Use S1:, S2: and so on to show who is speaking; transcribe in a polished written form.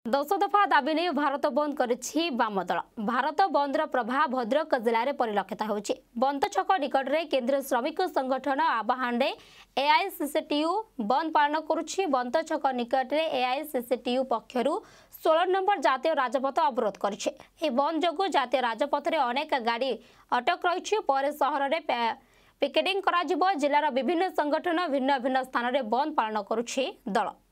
S1: दश दफा दाबी नहीं भारत बंद करिछि वाम दल। भारत बंदर प्रभाव भद्रक जिले में परिलक्षित होछि। बंद छक निकट में केंद्रीय श्रमिक संगठन आह्वान एआईसीसीटीयू बंद पालन करुछि। बंद छक निकट में एआईसीसीटीयू पक्षर 16 नंबर जातीय राजपथ अवरोध करिछि। ए बंद जोगु जातीय राजपथ में अनेक गाड़ी अटक रही। पर सहर में पिकेटिंग करा जिवो। जिलार विभिन्न संगठन भिन्न भिन्न स्थान में बंद पालन करुछि दल।